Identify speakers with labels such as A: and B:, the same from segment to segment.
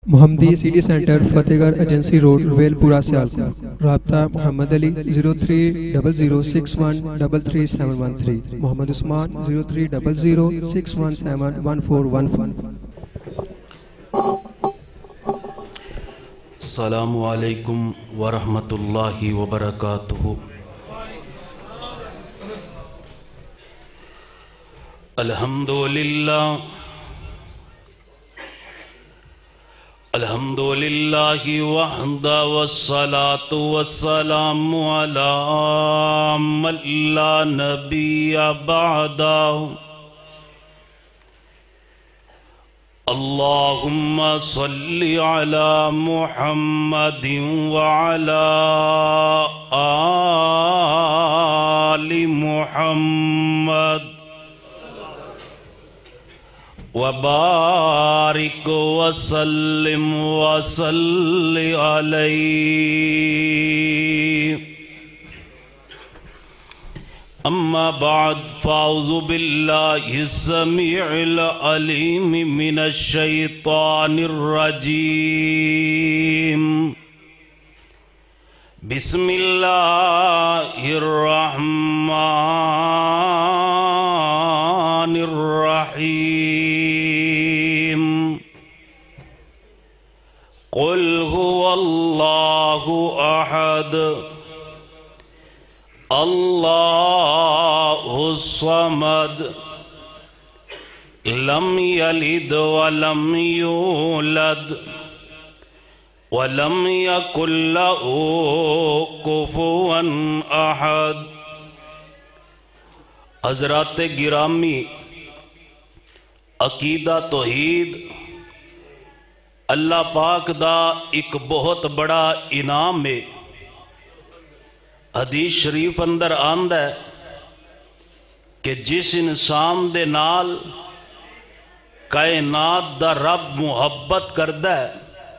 A: محمدی city centre فتح گڑھ agency road well پورہ سیالکوٹ۔ رابطہ محمد علی 0300613373 محمد عثمان 030061711415۔
B: السلام علیکم ورحمۃ اللہ وبرکاتہ۔ الحمد للہ وحدہ والصلاة والسلام علی من لا نبی بعدہ۔ اللہم صل علی محمد وعلی آل محمد وبارک وسلم وصل علیہ۔ اما بعد فاعوذ باللہ السمیع العلیم من الشیطان الرجیم۔ بسم اللہ الرحمن الرحیم۔ قل هو اللہ احد اللہ الصمد لم یلد ولم یولد ولم یکن لہ کفوا احد۔ حضرات گرامی، عقیدہ توحید اللہ پاک دا ایک بہت بڑا انعام ہے۔ حدیث شریف اندر آندہ ہے کہ جس انسان دے نال کائنات دا رب محبت کردہ ہے،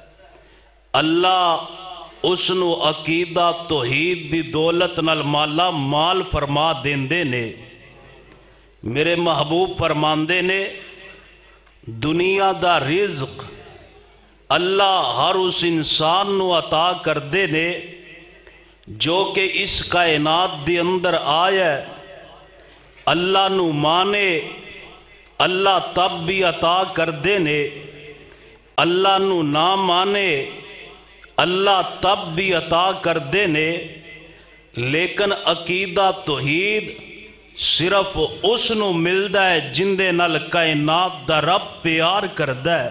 B: اللہ اس نو عقیدہ توحید دی دولت نال مالا مال فرما دیندے نے۔ میرے محبوب فرماندے نے دنیا دا رزق اللہ ہر اس انسان نو عطا کردے نے جو کہ اس کائنات دی اندر آیا ہے۔ اللہ نو مانے اللہ تب بھی عطا کردے نے، اللہ نو نہ مانے اللہ تب بھی عطا کردے نے۔ لیکن عقیدہ توحید صرف اس نو ملدا ہے جندے نال کائنات دا رب پیار کردہ ہے۔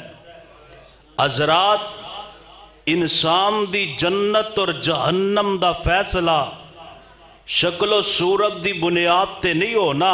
B: حضرات، انسان دی جنت اور جہنم دا فیصلہ شکل و صورت دی بنیاد تے نہیں ہونا،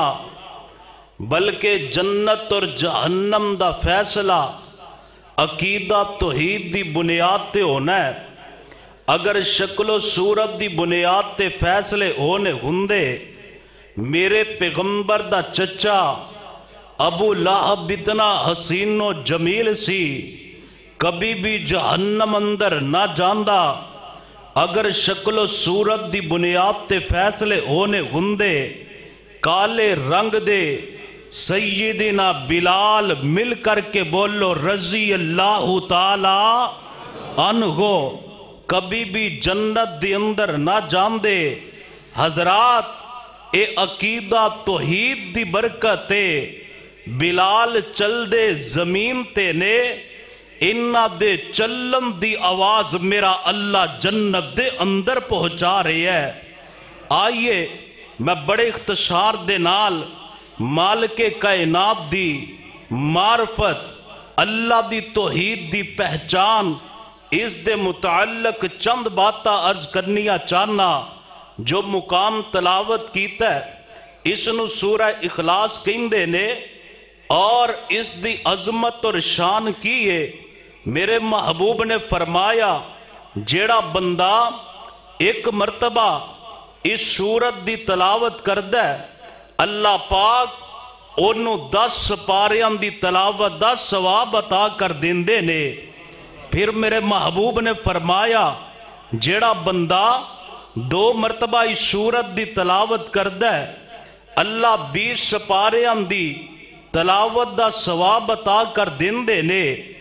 B: بلکہ جنت اور جہنم دا فیصلہ عقیدہ توحید دی بنیاد تے ہونا ہے۔ اگر شکل و صورت دی بنیاد تے فیصلے ہونے ہندے، میرے پیغمبر دا چچا ابو لہب اتنا حسین و جمیل سی، کبھی بھی جہنم اندر نہ جاندہ۔ اگر شکل و صورت دی بنیاد تے فیصلے ہونے ہندے، کالے رنگ دے سیدنا بلال مل کر کے بولو رضی اللہ تعالی عنہ، کبھی بھی جنت دی اندر نہ جاندے۔ حضرات، اے عقیدہ توحید دی برکت ہے۔ بلال چل دے زمین تے نے، انہ دے چلن دی آواز میرا اللہ جنت دے اندر پہنچا رہی ہے۔ آئیے میں بڑے اختصار دے نال مالک کائنات دی معرفت، اللہ دی توحید دی پہچان، اس دے متعلق چند باتاں عرض کرنیاں چاہنا۔ جو مقام تلاوت کیتا ہے اس نو سورہ اخلاص کہندے نے، اور اس دی عظمت اور شان کی ہے۔ میرے محبوب نے فرمایا جیڑا بندہ ایک مرتبہ اس سورت دی تلاوت کردہ ہے، اللہ پاک انہوں 10 سپاریاں دی تلاوت 10 ثواب عطا کر دیندے نے۔ پھر میرے محبوب نے فرمایا جیڑا بندہ 2 مرتبہ اس سورت دی تلاوت کردہ ہے، اللہ 20 سپاریاں دی تلاوت دا ثواب عطا کر دیندے نے۔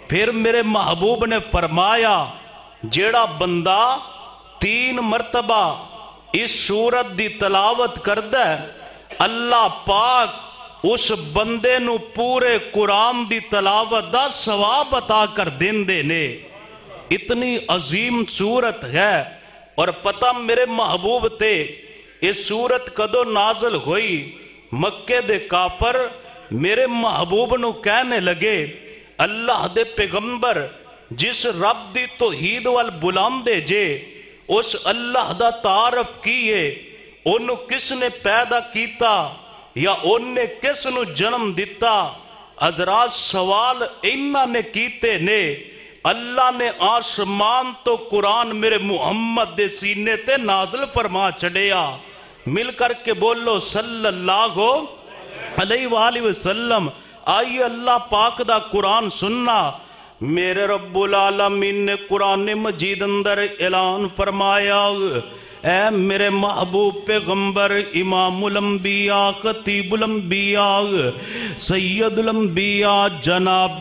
B: پھر میرے محبوب نے فرمایا جیڑا بندہ 3 مرتبہ اس سورت دی تلاوت کردہ ہے اللہ پاک اس بندے نو پورے قرآن دی تلاوت دا ثواب عطا کر دیندے نے۔ اتنی عظیم سورت ہے۔ اور پتہ میرے محبوب تے اس سورت کدو نازل ہوئی، مکے دے کافر میرے محبوب نو کہنے لگے اللہ دے پیغمبر جس رب دی توحید وال بلاندے جے اس اللہ دا تعارف کیے، انہوں کس نے پیدا کیتا یا انہیں کس نو جنم دیتا؟ حضرات سوال انہاں نے کیتے نے۔ اللہ نے آسمان تو قرآن میرے محمد دے سینے تے نازل فرما چھڑیا۔ مل کر کے بولو صلی اللہ علیہ وآلہ وسلم۔ آئیے اللہ پاک دا قرآن سننا۔ میرے رب العالمین نے قرآن مجید اندر اعلان فرمایا اے میرے محبوب پیغمبر امام الانبیاء خطیب الانبیاء سید الانبیاء جناب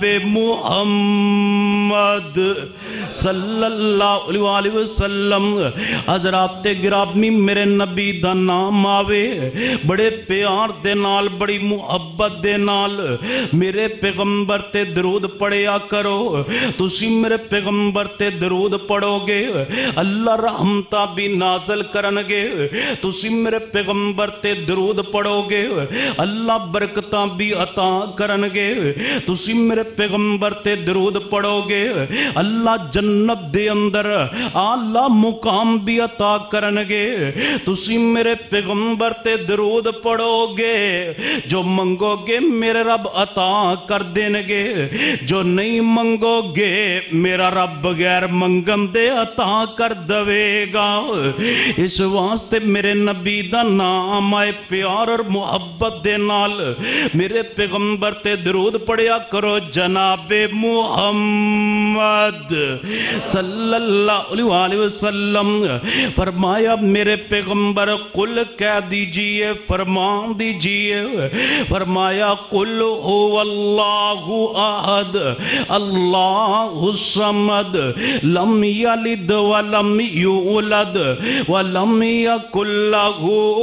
B: محمد صلی اللہ علیہ وآلہ وسلم۔ حضرات گرامی میرے نبی دا نام آوے بڑے پیار دے نال بڑی محبت دے نال میرے پیغمبر تے درود پڑھیا کرو۔ تسی میرے پیغمبر تے درود پڑھو گے اللہ رحمتہ بھی نازل کرنگے، تسی میرے پیغمبر تے درود پڑھو گے اللہ برکتاں بھی عطا کرنگے، تسی میرے پیغمبر تے درود پڑھو گے اللہ جنت دے اندر اعلیٰ مقام بھی عطا کرنگے، تسی میرے پیغمبر تے درود پڑھو گے جو منگو گے میرے رب عطا کر دینگے، جو نہیں منگو گے میرا رب بغیر منگن دے عطا کر دوے گا۔ اس واسطے میرے نبی دا نام آئے پیار اور محبت دے نال میرے پیغمبر تے درود پڑھیا کرو جناب محمد صلی اللہ علیہ وآلہ وسلم۔ فرمایا میرے پیغمبر قل کہہ دیجئے فرمان دیجئے، فرمایا قل هو اللہ احد اللہ الصمد لم یلد ولم یولد ولم یکن لہ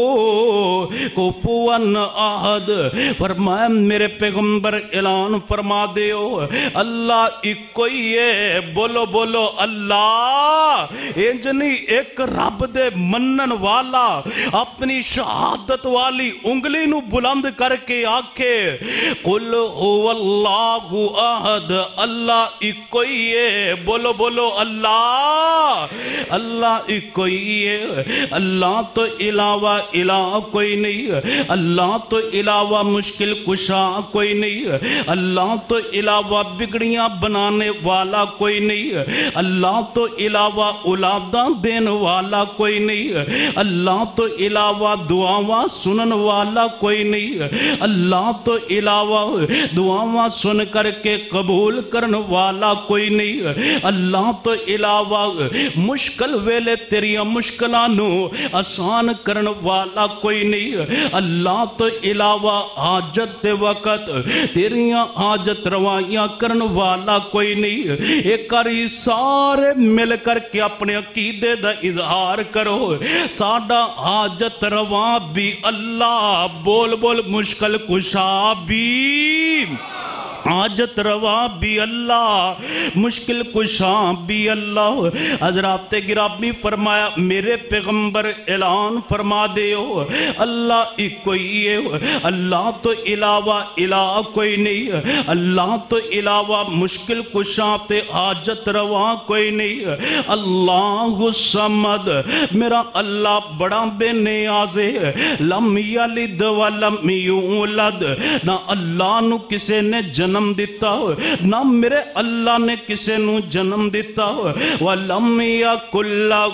B: کفوا احد۔ فرمایا میرے پیغمبر اعلان فرما دیو اللہ ایکو ہی ہے، بولو بولو اللہ۔ انجنی ایک رب دے منن والا اپنی شہادت والی انگلی نو بلند کر کے آکھے قل هو اللہ احد اللہ ایکو ہی ہے، بولو بولو اللہ۔ اللہ ایکو ہی ہے، اللہ تو علاوہ الہ کوئی نہیں، اللہ تو علاوہ مشکل کشا کوئی نہیں، اللہ تو علاوہ بگڑیاں بنانے والا کوئی نہیں، اللہ تو علاوہ اولاداں دین والا کوئی نہیں، اللہ تو علاوہ دعاواں سنن والا کوئی نہیں، اللہ تو علاوہ دعاواں سن کر کے قبول کرن والا کوئی نہیں، اللہ تو علاوہ مشکل ویلے تیریاں مشکلانو آسان کرن والا کوئی نہیں، اللہ تو علاوہ حاجت دے وقت تیریاں حاجت روائیاں کرن والا کوئی نہیں۔ ایک کاری سارے مل کر کے اپنے عقیدے دا اظہار کرو ساڈا حاجت رواں بھی اللہ، بول بول مشکل کشا بھی، حاجت روا بھی اللہ، مشکل کشا بھی اللہ۔ حضرات گرامی فرمایا میرے پیغمبر اعلان فرما دیو اللہ ایک کوئی ہے، اللہ تو علاوہ الہ کوئی نہیں، اللہ تو علاوہ مشکل کشا تے حاجت روا کوئی نہیں۔ اللہ الصمد میرا اللہ بڑا بے نیاز ہے، لم یلد ولم یولد، نہ اللہ نو کسے نے جنم دیتا ہو نہ میرے اللہ نے کسے نو جنم دیتا ہو، وَلَمْ يَكُنْ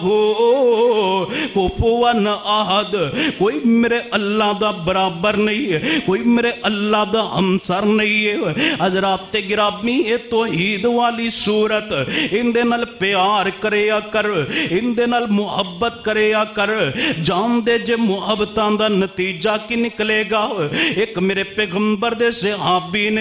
B: لَهُ كُفُوًا أَحَدٌ، کوئی میرے اللہ دا برابر نہیں ہے، کوئی میرے اللہ دا ہمسر نہیں ہے۔ حضرات گرامی اے توحید والی صورت ان دے نال پیار کریا کر، ان دے نال محبت کریا کر، جان دے جے محبتاں دا نتیجہ کی نکلے گا۔ ایک میرے پیغمبر دے صحابی نے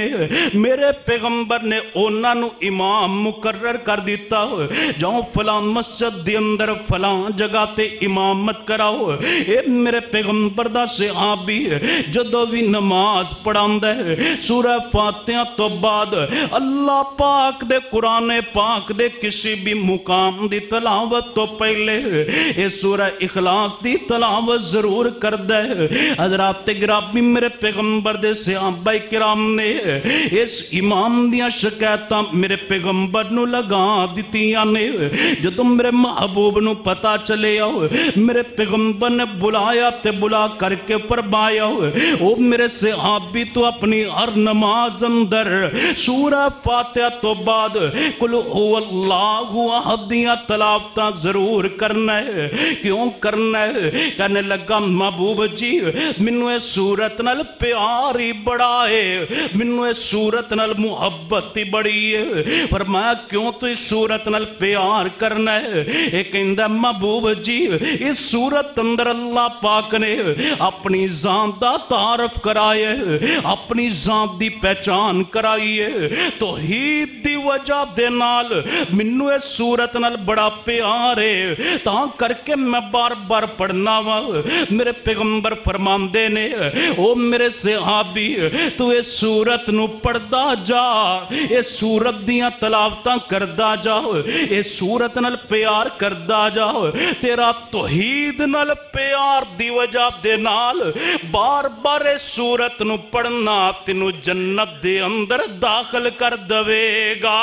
B: میرے پیغمبر نے اونا نو امام مقرر کر دیتا جاؤ فلاں مسجد دی اندر فلاں جگہ تے امامت کراؤ. اے میرے پیغمبر دا صحابی جدو بھی نماز پڑھاندا ہے سورہ فاتحہ تو بعد اللہ پاک دے قرآن پاک دے کسی بھی مقام دی تلاوت تو پہلے اے سورہ اخلاص دی تلاوت ضرور کردہ ہے. حضرات گرامی میرے پیغمبر دے صحابہ کرام نے اس امام دیا شکایتاں میرے پیغمبر نو لگا دیتیاں نے. جدو میرے محبوب نو پتا چلے آؤ میرے پیغمبر نے بلایا تے بلا کر کے فرمایا او میرے صحابی تو اپنی ہر نماز اندر سورہ فاتحہ تو بعد قل هو اللہ احد دیاں تلاوتاں ضرور کرنا ہے. کیوں کرنا ہے؟ کہنے لگا محبوب جی منو اس سورت نال پیار ہی بڑا ہے, منو اس سورت نال محبت ہی بڑی ہے. فرمایا کیوں تو اس سورت نال پیار کرنا ہے؟ ایک اندہ محبوب جی اس سورت اندر اللہ پاک نے اپنی ذات دا تعارف کرائے, اپنی ذات دی پہچان کرائی ہے. توحید دی وجہ دے نال منو اس سورت نال بڑا پیار ہے تاں کر کے میں بار بار پڑھنا وا. میرے پیغمبر فرماندے نے او میرے صحابی تو اس سورت نو پڑھدا جا, اس سورت دیاں تلاوتاں کردا جا, اس سورت نال پیار کردا جا. تیرا توحید نال پیار دی وجہ دے نال بار بار اس سورت نو پڑھنا تینو جنت دے اندر داخل کر دوے گا.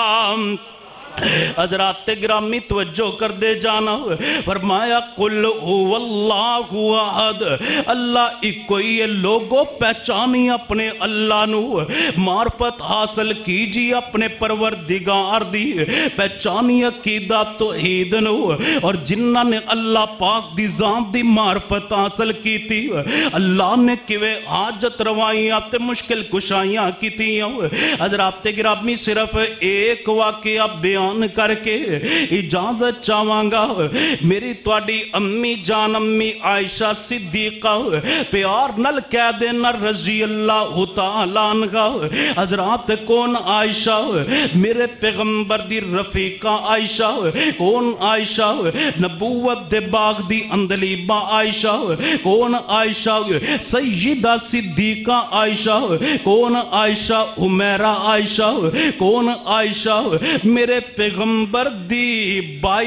B: حضرات گرامی توجہ کر دے جانا. فرمایا قل هو اللہ احد, اللہ ایک کوئی ہے. لوگوں پہچانی اپنے اللہ نو, معرفت حاصل کیجی اپنے پروردگار دی, پہچانی عقیدہ توحید نو. اور جنہ نے اللہ پاک دی ذات دی معرفت حاصل کی تھی اللہ نے کیوے حاجت روائیاں تے مشکل کشائیاں کی تھی. حضرات گرامی صرف ایک واقعہ بیان کر کے اجازت چاہواں گا. میری تواڈی امی جان امی عائشہ صدیقہ پیار نل کہہ دینا رضی اللہ تعالیٰ عنہ. حضرات کون عائشہ؟ میرے پیغمبر دی رفیقہ عائشہ. کون عائشہ؟ نبوت دے باغ دی اندلیبہ عائشہ. کون عائشہ؟ سیدہ صدیقہ عائشہ. کون عائشہ؟ حمیرہ عائشہ. کون عائشہ؟ میرے پیغمبر دی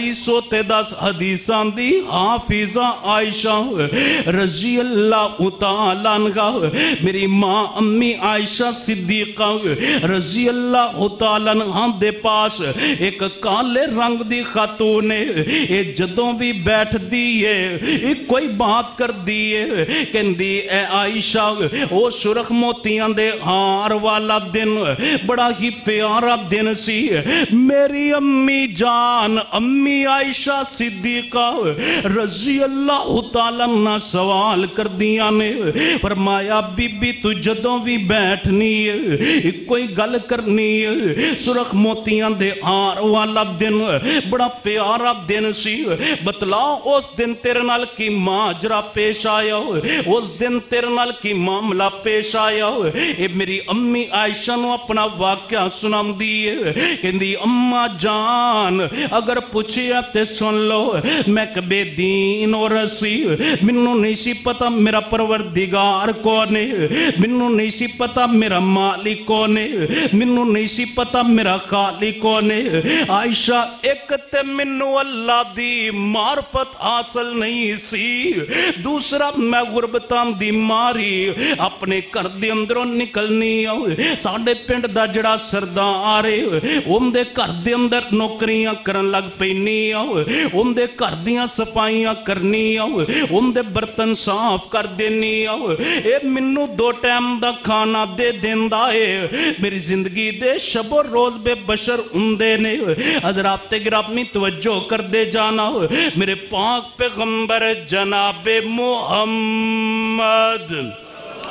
B: 2210 حدیثان دی حافظہ عائشہ رضی اللہ تعالیٰ عنہ. میری ماں امی عائشہ صدیقہ رضی اللہ تعالیٰ عنہ دے پاس ایک کالے رنگ دی خاتون ہے. اے جدوں بھی بیٹھ دیئے کوئی بات کر دیئے کہندی اے عائشہ او سرخ موتیاں دے ہار والا دن بڑا ہی پیارا دن سی. میری امی جان امی عائشہ صدیقہ رضی اللہ تعالیٰ عنہ سوال کر دیا نے. فرمایا بی بی تو جدوں بھی بیٹھنی ہے کوئی گل کرنی ہے, سرخ موتیاں دے ہار والا دن بڑا پیارا دن سی, بتلا اس دن تیرے نال کی ماجرا پیش آیا, اس دن تیرے نال کی معاملہ پیش آیا. اے میری امی عائشہ نو اپنا واقعہ سنام دیئے کہندی اماں جان اگر پوچھیا تے سن لو میں کبے دین اور رسی, منو نہیں سی پتا میرا پروردگار کونے, منو نہیں سی پتا میرا مالک کونے, منو نہیں سی پتا میرا خالق کونے. عائشہ ایک تے منو اللہ دی معرفت حاصل نہیں سی, دوسرا میں غربتان دی ماری اپنے کر دی اندروں نکلنی. ساڑھے پینڈ دا جڑا سردار ان دے کر دی اندر نوکریاں کرن لگ پینی, ان دے کر دیاں صفائیاں کرنی, ان دے برتن صاف کر دینی. اے منو 2 ٹائم دا کھانا دے دیندہ ہے, میری زندگی دے شب و روز بے بشر اندے نے. حضرات گرامی توجہ کر دے جانا. میرے پاک پیغمبر جناب محمد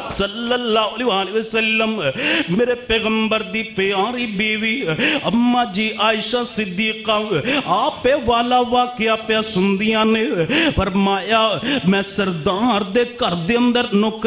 B: صلی اللہ علیہ وسلم میرے پیغمبر دی پیاری بیوی اماں جی عائشہ صدیقہ آپ پہ والا واقعہ پہ سندیاں نے فرمایا میں سردار دے کر دے اندر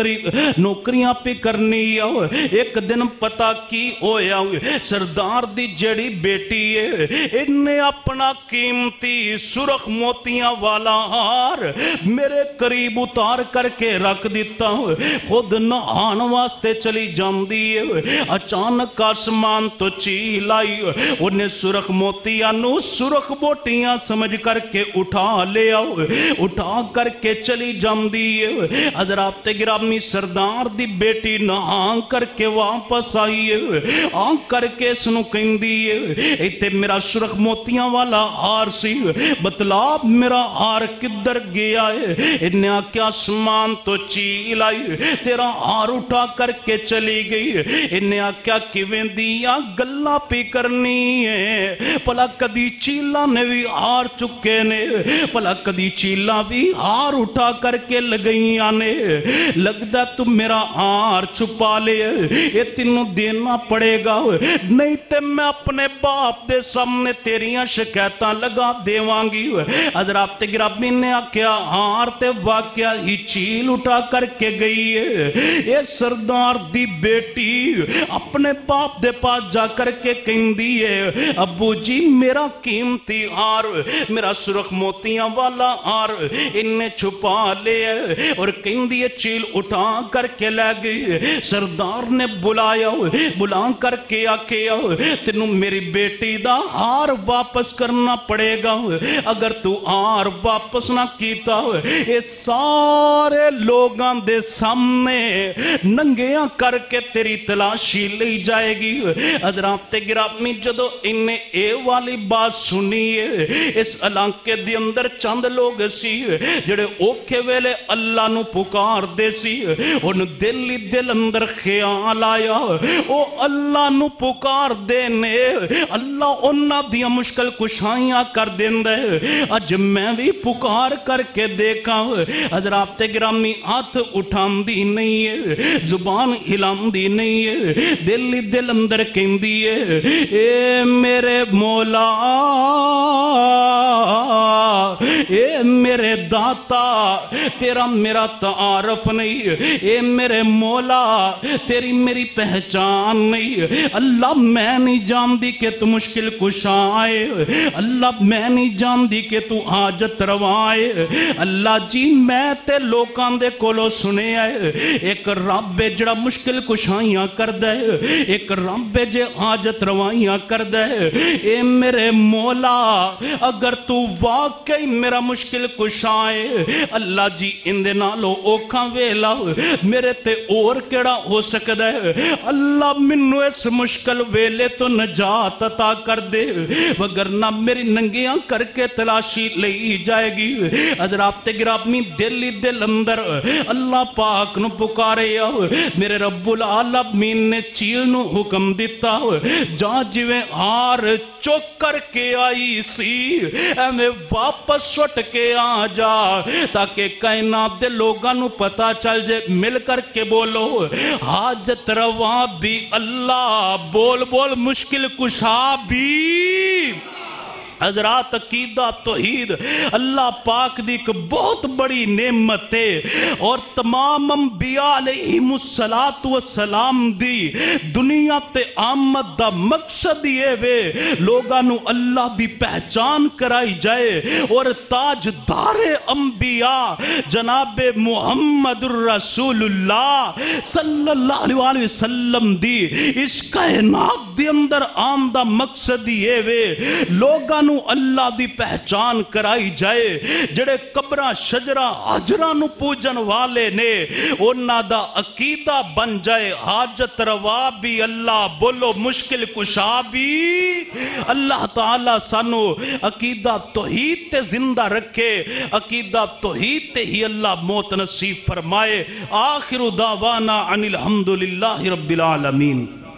B: نوکریاں پہ کرنی آؤ. ایک دن پتہ کی ہویا سردار دی جڑی بیٹی ہے انہیں اپنا قیمتی سرخ موتیاں والا ہار میرے قریب اتار کر کے رکھ دیتا. خود نہان واسطے چلی جاندی ہے. اچانک آسمان تو چیل آئی انہیں سرخ موتیاں نو سرخ بوٹیاں سمجھ کر کے اٹھا لے آؤ. اٹھا کر کے چلی جاندی ہے. حضرات گرامی سردار دی بیٹی نہان کر کے واپس آئی ہے. آن کر کے سنو کہندی ہے ایتے میرا سرخ موتیاں والا ہار سی بتلا میرا ہار کدھر گیا ہے. انہیں آکیا آسمان تو چیل آئی تیرا ہار اٹھا کر کے چلی گئی. انہیں آکیا کیویں دیا گلا پی کرنی ہے پلا کدی چیلا نے بھی ہار چکے نے پلا کدی چیلا بھی ہار اٹھا کر کے لگئیاں نے. لگتا تو میرا ہار چھپا لے یہ تینوں دینا پڑے گا نہیں تے میں اپنے باپ دے سامنے تیریاں شکایتاں لگا دیواں گی. حضرات گرامی نے آکیا ہار تے واقعہ ہی چیل اٹھا کر کے گئی ہے. یہ سردار دی بیٹی اپنے باپ دے پاس جا کر کے کہندی ہے ابو جی میرا قیمتی ہار میرا سرخ موتیاں والا ہار انہیں چھپا لے اور کہندی ہے چیل اٹھا کر کے لے گئی. سردار نے بلایا بلا کر کے آکیا تینوں میری بیٹی دا ہار واپس کرنا پڑے گا. اگر تو ہار واپس نہ کیتا یہ سارے لوگاں دے سامنے ننگیاں کر کے تیری تلاشی لئی جائے گی. حضرات گرامی جدو انہیں اے والی بات سنی ہے اس علاقے دی اندر چند لوگ سی جڑے اوکھے ویلے اللہ نو پکار دے سی ان دل دل اندر خیال آیا او اللہ نو پکار دینے اللہ انہاں دیا مشکل کشائیاں کر دیندے. اج میں بھی پکار کر کے دیکھا حضرات گرامی ہاتھ اٹھان دی نہیں ہے زبان ہلان دی نہیں ہے دل اندر کہندی ہے اے میرے مولا اے میرے داتا تیرا میرا تعارف نہیں. اے میرے مولا تیری میری پہچان نہیں. اللہ میں نہیں جان دی کہ تو مشکل کشا آئے. اللہ میں نہیں جان دی کہ تو حاجت روائے. اللہ جی میں تے لوکاں دے کولو سنے آئے ایک رب جڑا مشکل کشائیاں کر دے ایک رب جے حاجت روائیاں کر دے. اے میرے مولا اگر تو واقعی میرا مشکل کشائے اللہ جی اندے نالو اوکھاں ویلا میرے تے اور کیڑا ہو سکتا ہے. اللہ منو اس مشکل ویلے تو نجات عطا کر دے وگرنہ میری ننگیاں کر کے تلاشی لئی جائے گی. حضرات گرامی دل اندر اللہ پاک نو پکارے میرے رب العالمین نے چیل نو حکم دیتا جا جویں ہار چوک کر کے آئی سی ایویں واپس سٹ کے آ جا تاکہ کائنات دے لوگاں نو پتا چل جائے. مل کر کے بولو حاجت روا بھی اللہ بول بول مشکل کشا بھی. حضرات عقیدہ توحید اللہ پاک دی ایک بہت بڑی نعمت ہے اور تمام انبیاء علیہم السلام دی دنیا تے آمد دا مقصد یہ وے لوگاں نو اللہ دی پہچان کرائی جائے اور تاجدار انبیاء جناب محمد الرسول اللہ صلی اللہ علیہ وسلم دی اس کائنات دی اندر آمدہ مقصد یہ وے لوگاں اللہ دی پہچان کرائی جائے جڑے قبرہ شجرہ حجرہ نو پوجن والے نے انہاں دا عقیدہ بن جائے حاجت روا بھی اللہ بولو مشکل کشا بھی. اللہ تعالیٰ سانو عقیدہ توحید تے زندہ رکھے عقیدہ توحید تے ہی اللہ موت نصیب فرمائے. آخر دعوانا ان الحمدللہ رب العالمین.